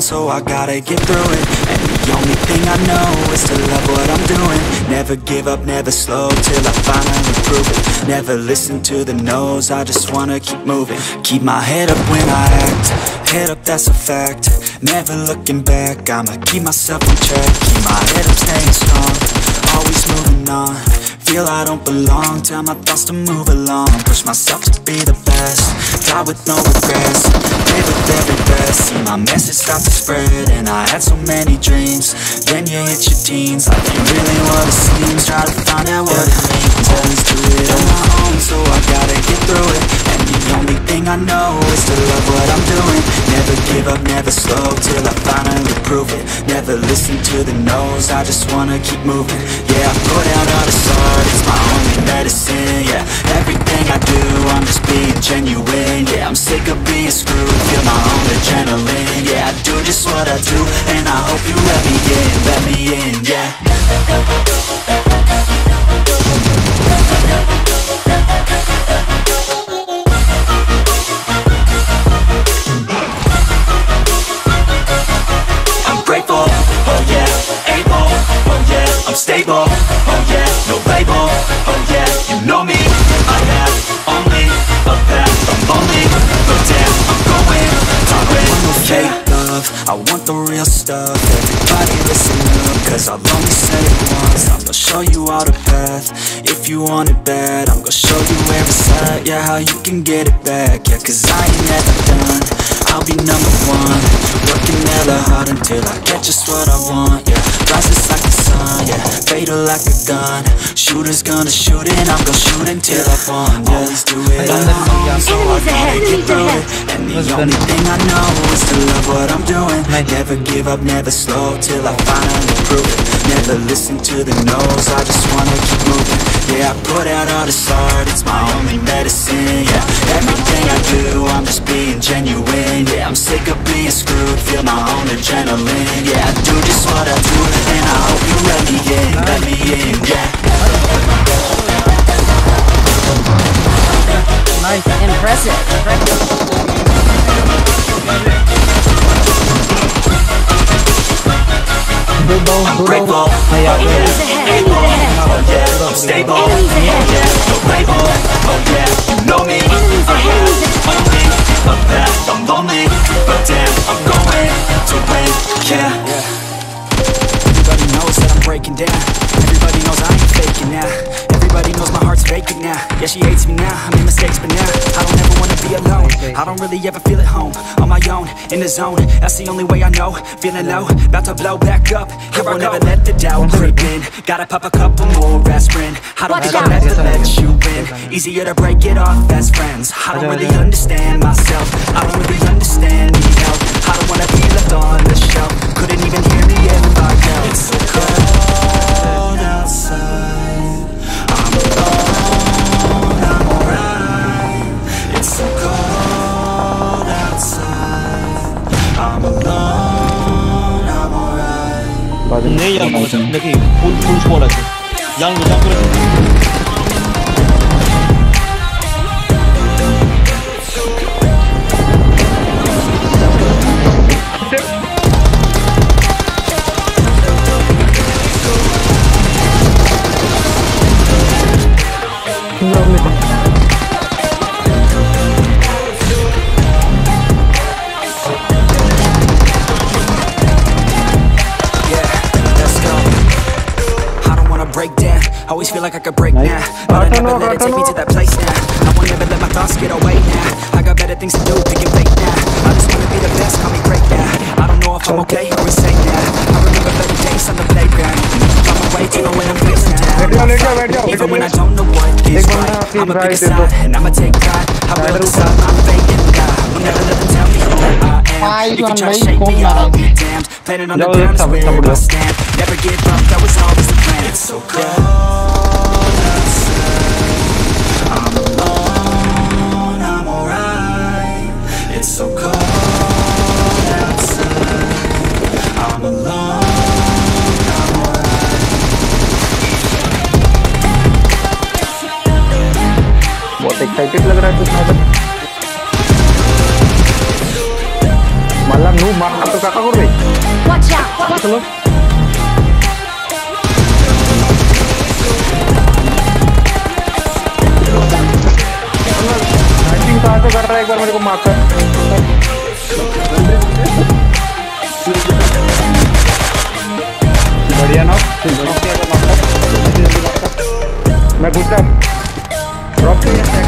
so I gotta get through it. And the only thing I know is to love what I'm doing. Never give up, never slow, till I finally prove it. Never listen to the no's, I just wanna keep moving. Keep my head up when I act, head up, that's a fact. Never looking back, I'ma keep myself in check. Keep my head up, staying strong, always moving on. Feel I don't belong, tell my thoughts to move along. Push myself to be the best, die with no regrets. Live with every breath, see my message start to spread. And I had so many dreams, then you hit your teens. Life ain't really what it seems, try to find out what it means. Always do it on my own, so I gotta get through it. And the only thing I know is to love what I'm doing. Never give up, never slow, till I finally prove it. Never listen to the no's, I just wanna keep moving. Yeah, I put out all the stars, it's my only medicine, yeah. Everything I do, I'm just being genuine, yeah. I'm sick of being screwed, feel my own adrenaline, yeah. I do just what I do, and I hope you let me in, yeah. I'm grateful, oh yeah, able, oh yeah, I'm stable, oh yeah, no label, oh yeah, you know me, I have only a path, I'm lonely, but damn, I'm going to win. I want no fake love, I want the real stuff. Everybody listen up, cause I've only said it once. I'm gonna show you all the path, if you want it bad. I'm gonna show you where it's at, yeah, how you can get it back. Yeah, cause I ain't never done, I'll be number one. Working hella hard until I get just what I want, yeah. Rises like the sun, yeah, fatal like a gun. Shooter's gonna shoot and I'm gonna shoot until I fall, yeah. Always do it on my own, so I gotta get through it. And the only thing I know is to love what I'm doing. Never give up, never slow, till I finally prove it. Never listen to the no's, I just wanna keep moving. Yeah, I put out all this art, it's my only medicine, yeah. Everything I do, I'm just being genuine, yeah. I'm sick of being screwed, feel my own adrenaline, yeah. I do just what I do, and I hope you let me in, yeah. Nice. Impressive. I'm grateful, oh yeah, able, oh yeah, I'm stable, oh yeah, no label, oh yeah, you know me, I have only a path, I'm lonely, but damn, I'm going to win, yeah. Everybody knows that I'm breaking down, everybody knows I ain't faking now. Everybody knows my heart's vacant now. Yeah, she hates me now, I made mistakes but now I don't ever wanna be alone. I don't really ever feel at home, on my own, in the zone. That's the only way I know, feeling low, about to blow back up. Here I never let the doubt creep in. Gotta pop a couple more aspirin. I don't think I'll ever let you in. Easier to break it off best friends. I don't really understand myself, I don't really understand, need help. I don't wanna be left on the shelf. Couldn't even hear me if I yelled. It's so cold outside, I'm alone, I'm alright. It's so cold outside, I'm alone, I'm alright. Ne yapıyorsun? Peki full olacak. Yan Always feel like I could break now, but I never let it take me to that place now. I won't ever let my thoughts get away now. I got better things to do, picking fake now. I just wanna be the best, call me great now. I don't know if I'm okay or insane now. I remember better days on the playground. I'm away to know when I'm facing down. Even when I don't know what is right, I'ma pick a side and I'ma take pride. I will decide I'm faking now. I'll never let them tell me who I am. If you try to shake me, I'll be damned. Planning on the ground is where I stand. Never give up, that was always the plan. It's so cold outside, I'm alone, I'm alright. It's so cold outside, I'm alone, I'm alright. बहुत excited लग रहा है कुछ मतलब नू मार तो काका कर भाई Watch out! चलो नाइटिंग कहाँ से कर रहा है एक बार मेरे को मार्क कर। बढ़िया ना मैं घुस रहा ड्रॉप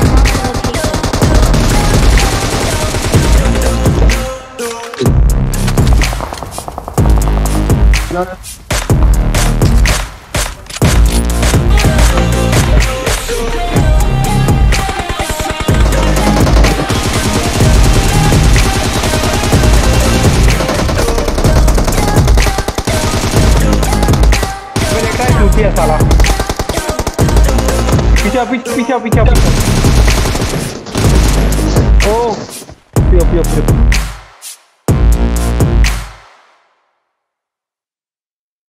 है साला पीछे पीछे पीछे पीछे ओ पियो पियो पियो